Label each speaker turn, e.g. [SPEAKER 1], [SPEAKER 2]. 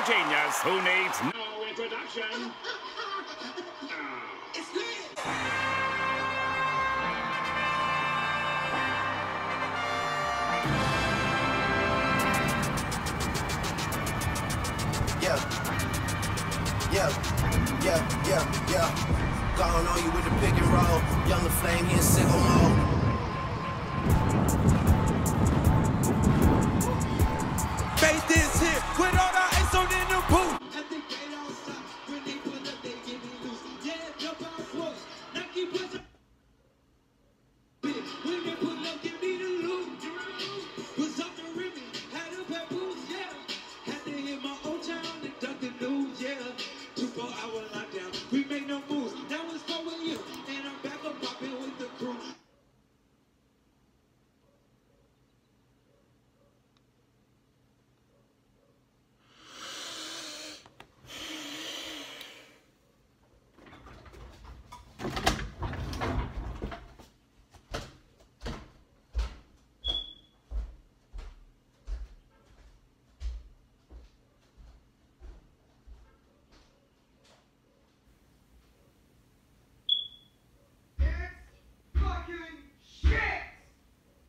[SPEAKER 1] genius who needs no introduction.
[SPEAKER 2] It's lit.
[SPEAKER 3] Yeah. Going on you with the pick and roll. Younger flame, he in sicko mode.
[SPEAKER 2] Faith is here with all the